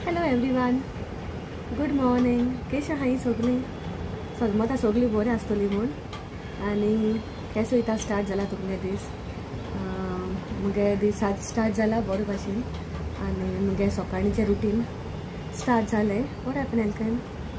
Hello everyone, good morning. कशें आहाय सगळीं? सगळीं सगळीं बरीं आसतलीं म्हूण. आनी केसो वयता स्टार्ट जाला तुमगे दीस? मुगे दीस आज स्टार्ट जाला बरे भाशेन. आनी मुगे सकाळीचें रुटीन स्टार्ट जालें. वॉट हॅपन एलकेन?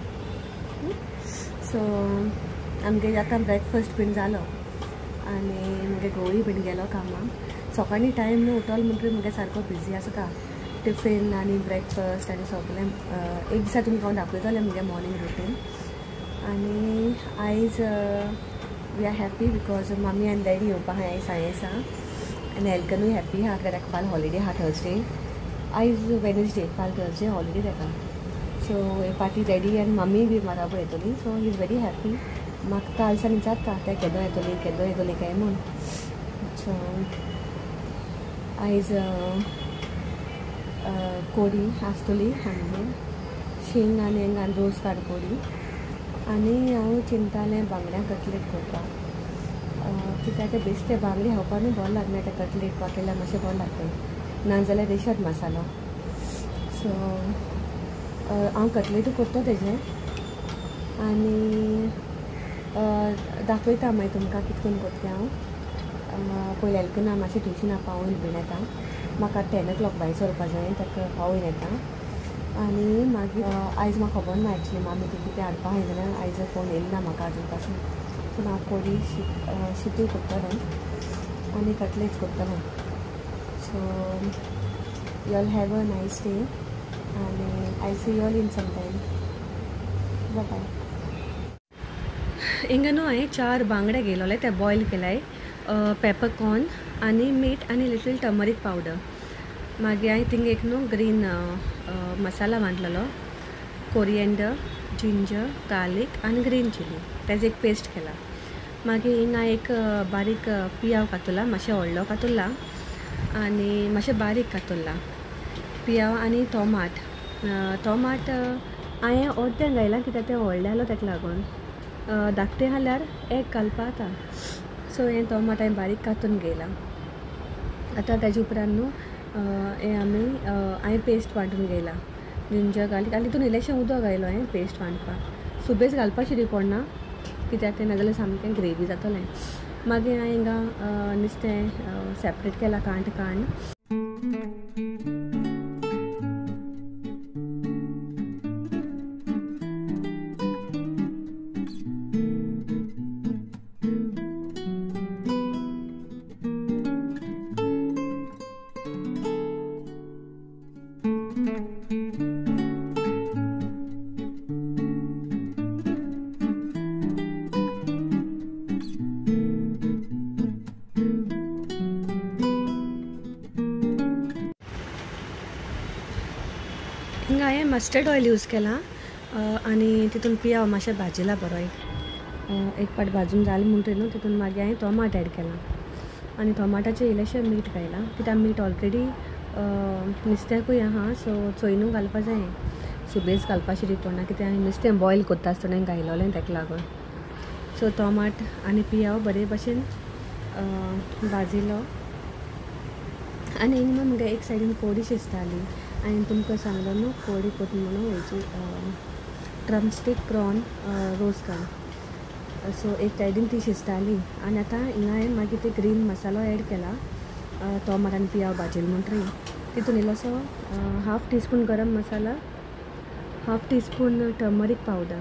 सो आमगे आतां ब्रेकफास्ट बीन जालो आनी मुगे घोवूय बीन गेलो कामाक. सकाळी टायम न्हू उठोल म्हणटरी मुगे सारको बिजी आसता. टिफिन आनी ब्रेकफास्ट आनी सगळें एक दिसा तुमकां हांव दाखयतलें मुगे मॉर्निंग रुटीन. आनी आयज we are happy because mummy आनी डॅडी येवपा आहाय आयज सायेंसा. आनी एलकनूय हॅप्पी आहा कित्याक फाल्यां हॉलिडे आहा थर्सडे. आयज वेनसडे, फाल्यां थर्सडे हॉलिडे तेका. सो हे पाटी डॅडी आनी मम्मी बी बराबर येतली. So he is very happy. म्हाका कालसान विचारता ते केदो येतली काय म्हूण. सो आयज कोडी आसतली आमगेर, शींग आनी हिंगा रोस काड कोडी. आनी हांव चिंतालें बांगड्या कटलेट करपाक कित्याक ते बेश्टे बांगडे खावपाकूय बरें लागना. ते कटलेट पाकेल्यार मातशें बरें लागता, नाजाल्यार रेशाद मसालो. सो हांव कटलेटूय करता तेजे आनी दाखयता मागीर तुमकां कितें करून करता हांव. पयलीं एलकना मातशें ट्युशना पावून बीन येता. म्हाका 10 o'clock भायर सरपा जाय, ताका पावून येता. आनी मागीर आयज म्हाका खबर ना एक्चुली मामी कितें हाडपा आहाय जाल्यार. आयज फोन येयलो ना म्हाका आजून पासून. पूण हांव कोडी शितूय करतलें आनी कटलेट करतलें. So you all have a nice day आनी I see you all in some time. Bye bye. हिंगा न्हू हांवें 4 बांगडे घेतलेले, ते बॉयल केलाय. पेपरकॉर्न आनी मीठ आनी लिटल टर्मरीक पावडर. मागीर हांवें थिंगा एक न्हू ग्रीन मसाला घातलेलो, कोरिएंडर, जिंजर, गार्लीक आनी ग्रीन चिली. तेजो एक पेस्ट केला. मागीर हिंगा एक बारीक पियाव कातुला, मातशें व्हडलो कातुरला आनी मातशें बारीक कातुरला पियाव. आनी टोमाट हांवें अर्दें घायलां कित्याक तें व्हडलें आसलो ताका लागून. धाकटें जाल्यार एक घालपा जाता. सो हें टोमाट हांवें बारीक कातून घेयलां. आतां तेजे उपरांत न्हू हें हांवें पेस्ट वांटून घेयलां, जिंजर गार्लीक. आनी तितून इल्लेशें उदक घायलो हांवें पेस्ट वांटपाक. सुबेज घालपा शिरी पडना कित्याक तें नाजाल्यार सामकें ग्रेवी जातलें. मागीर हांवें हिंगा नुस्तें सेपरेट केलां काण. हिंगा हांवें मस्टर्ड ऑयल यूज केलां आनी तितून पियाव मातशें भाजिला बरो. एक पाट भाजून जालें म्हणटरी न्हू तितून मागीर हांवें टोमाट एड केलां आनी टोमाटाचें इल्लेशें मीठ घायलां कित्याक मीठ ऑलरेडी नुस्त्याकूय आहा. सो चोयनू घालपा जाय, सुबेज घालपा शिरी पडना कित्याक हांवें नुस्तें बॉयल करता आसतना घायलोलें ताका लागून. सो टोमाट आनी पियाव बरे भशेन भाजिलो. आनी हिंगा मुगे एक सायडीन कोडी शिजताली. हांवें तुमकां सांगलो न्हू कोडी करता म्हणून हेजी ड्रमस्टीक प्रॉन रोस्ट घाल. सो एक सायडीन ती शिजताली आनी आतां हिंगा हांवें मागीर ते ग्रीन मसालो एड केला टोमाट आनी पियाव भाजिल म्हणटरी. तितून इल्लोसो 1/2 टीस्पून गरम मसाला, 1/2 टीस्पून टर्मरीक पावडर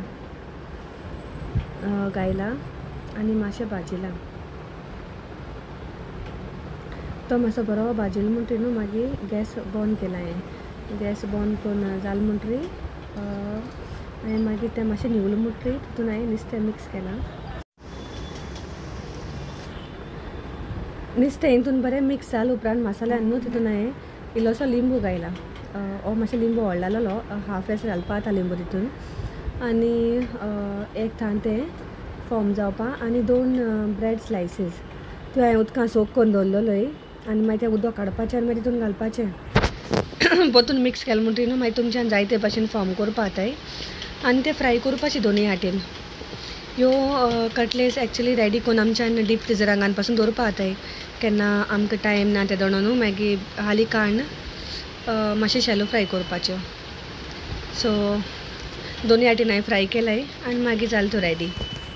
घायला आनी मातशें भाजिलां. तो मातसो बरो भाजिलो म्हणटरी न्हू मागीर गॅस बंद केला. हांवें गॅस बंद करून जालें म्हणटरी हांवें मागीर तें मातशें निवलें म्हणटरी तितून हांवें नुस्तें मिक्स केलां. नुस्तें हितून बरें मिक्स जालें उपरांत मसाल्यान न्हू तितून हांवें इल्लोसो लिंबू घायला. हो मातशें लिंबू व्हडलो आसलो, 1/2 एस घालपा जाता लिंबू तितून. आनी एक तांतें फॉर्म जावपा आनी 2 ब्रेड स्लायसीस त्यो हांवें उदकां सोक करून दवरलेल्यो आनी मागीर तें उदक काडपाचें आनी मागीर तितून घालपाचें. परतून मिक्स केलें म्हणटरी न्हू मागीर तुमच्यान जायते भाशेन फॉर्म करपा जाताय आनी ते फ्राय करपाचे दोनूय वाटेन. ह्यो कटलेट्स एक्चुली रेडी करून आमच्यान डीप फ्रिजरान घालून पासून दवरपा जाताय. केन्ना आमकां टायम ना ते दोणो न्हू मागीर हालीं काडून मातशें शॅलो फ्राय करपाच्यो. सो दोन्ही आटी नाही फ्राय केलं आहे आणि मागीर जाल तो रेडी.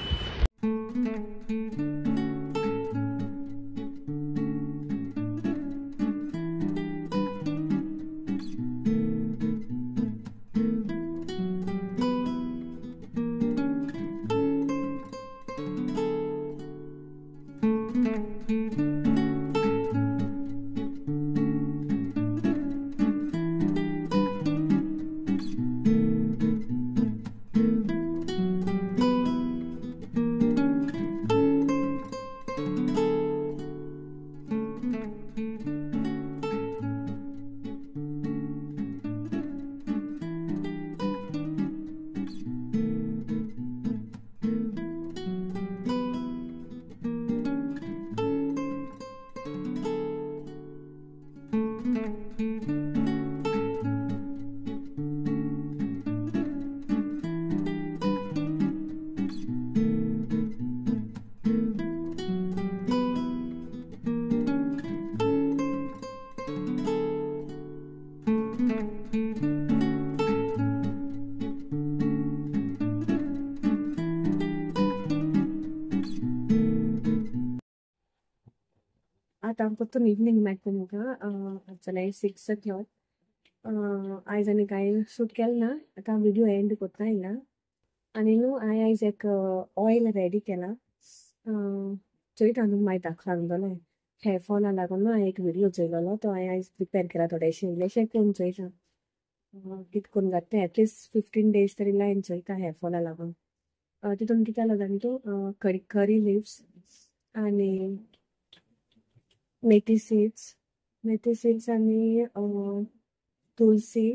आतां परतून इवनिंग मेळटा तुमकां जाल्यार 6 o'clock. आयज आनी कांय शूट केलें ना. आतां व्हिडिओ एंड करता हिंगा. आनी न्हू हांवें आयज एक ऑयल रेडी केला. चोयता न्हू मागीर सांगतलें. हेअर फॉला लागून न्हू हांवें एक व्हिडिओ चोयलोलो तो हांवें आयज प्रिपेर केला थोडेशें इल्लेशें करून चोयता. कितें करून जाता तें एटलिस्ट 15 days तरी लायन चोयता हेअर फॉला लागून. तितून कितें घालता जाणा तूं करी लिव्स आनी मेथी सीड्स आनी तुलसी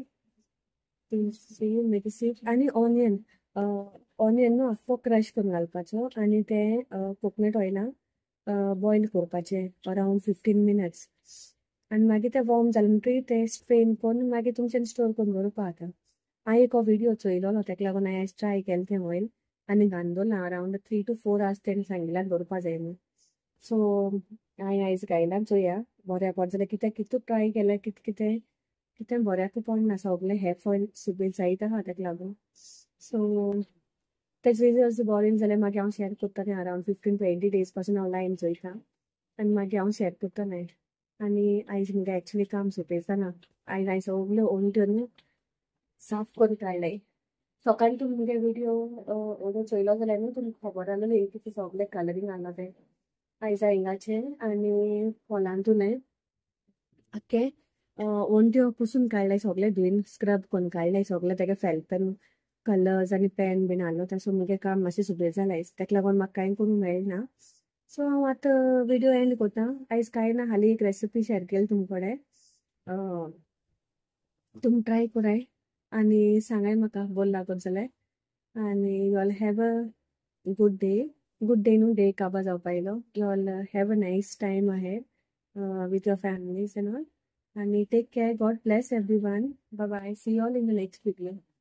मेथी सीड्स आनी ऑनियन न्हू आख्खो क्रश करून घालपाचो आनी तें कोकोनट ऑयलान बॉयल करपाचें अरावंड 15 minutes. आनी मागीर तें वॉर्म जालें म्हणटरीर तें स्ट्रेन करून मागीर तुमच्यान स्टोर करून दवरपा जाता. हांवें एक व्हिडिओ चोयलोलो तेका लागून हांवें आयज ट्राय केलें तें ऑयल आनी घालून दवरलां अरावंड 3 to 4 hours तेणें सांगिल्ल्यार दवरपा जाय न्हू. सो हांवें आयज घायलां चोया बऱ्या पडटा जाल्यार कित्याक कितू ट्राय केल्यार कितें बऱ्याकू पडना सगळें हेअर फॉल सुबेज जायत आहा तेका लागून. सो तेचे रिजल्ट्स बरें जाल्यार मागीर हांव शेअर करता तें अरावंड 15-20 days पासून हांव लायन चोयता आनी मागीर हांव शेअर करता नाय. आनी आयज मुगे एक्चुली काम सुबेज जाना. आयज हांवें सगळ्यो ओंट्यो न्हू साफ करून काडल्याय. सकाळीं तूं मुगे व्हिडिओ चोयलो जाल्यार न्हू तुमकां खबर जालोली कितें सगळें कलरींग घालना तें. आयज हिंगाचें आनी हॉलांतून आख्खे ओंट्यो पुसून काडल्याय सगळें धुवन स्क्रब करून काडल्याय सगळें तेगे फेल्टन कलर्स आनी पेन बीन आहलो तासो मुगे काम मातशें सुबेज जालें आयज तेका लागून म्हाका कांय करूंक मेळना. सो हांव आतां व्हिडिओ एंड करता. आयज कांय ना हाली एक रेसिपी शेअर केली तुमचे कडेन. तुमी ट्राय कराय आनी सांगाय म्हाका बरो लागत जाल्यार. आनी you all have a good day न्हू डे काबार जावपा येयलो. You all have a nice time ahead with your families and all. And take care. God bless everyone. Bye bye. See you all in the next video.